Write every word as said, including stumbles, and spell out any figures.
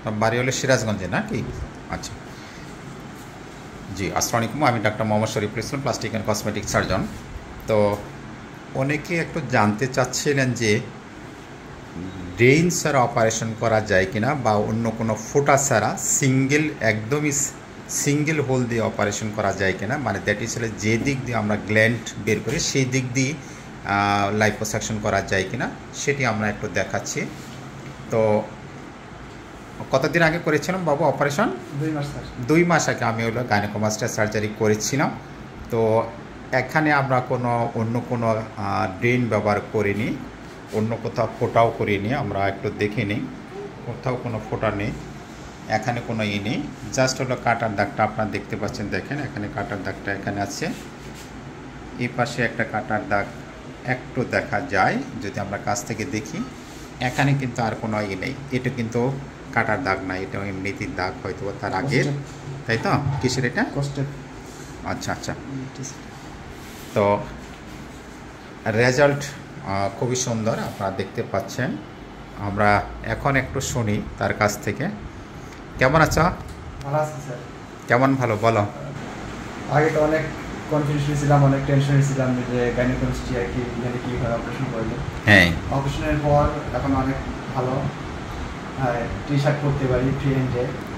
বাড়ি হলো সিরাজগঞ্জে নাকি? আচ্ছা, জি আসসালামু আলাইকুম। আমি ডাক্তার Mohammad Shariful Islam, plastic and cosmetic surgeon. তো অনেকে একটু জানতে চাচ্ছিলেন যে ড্রেইন ছাড়া অপারেশন করা যায় কিনা, বা অন্য কোনো ফোঁটা ছাড়া সিঙ্গেল একদমই সিঙ্গেল হোল দিয়ে অপারেশন করা যায় কিনা, মানে দ্যাট ইজ হলে যে দিক দিয়ে আমরা গ্ল্যান্ড বের করি সেই দিক দিয়ে লাইপোসাকশন করা যায় কিনা সেটি আমরা একটু দেখাচ্ছি। তো কতদিন আগে করেছিলাম বাবু অপারেশন? দুই মাস দুই মাস আগে আমি হলো গাইনোকোমাস্টার সার্জারি করেছিলাম। তো এখানে আমরা কোনো অন্য কোনো ড্রেন ব্যবহার করিনি, অন্য কোথাও ফোটাও করিনি। আমরা একটু দেখে নিই, কোথাও কোনো ফোটা নেই, এখানে কোনো ই নেই। জাস্ট হলো কাটার দাগটা আপনারা দেখতে পাচ্ছেন, দেখেন এখানে কাটার দাগটা এখানে আছে। এই পাশে একটা কাটার দাগ একটু দেখা যায় যদি আমরা কাছ থেকে দেখি। এখানে কিন্তু আর কোনো ই নেই, এটা কিন্তু কাটার দাগ না, এটা এমনিতেই দাগ হয়তো তার আগের, তাই তো? কিসের এটা? আচ্ছা আচ্ছা। তো রেজাল্ট খুবই সুন্দর আপনারা দেখতে পাচ্ছেন। আমরা এখন একটু শুনি তার কাছ থেকে। কেমন আছো? ভালো আছি স্যার। কেমন ভালো বলো? আগে তো অনেক কনফিউশন ছিলাম, অনেক টেনশন ছিলাম যে গাইনোকোমাস্টিয়া কি এখানে কীভাবে অপারেশন করবে। হ্যাঁ, অপারেশনের পর এখন অনেক ভালো, টি শার্ট পরতে পারি ফ্রি হ্যান্ডে।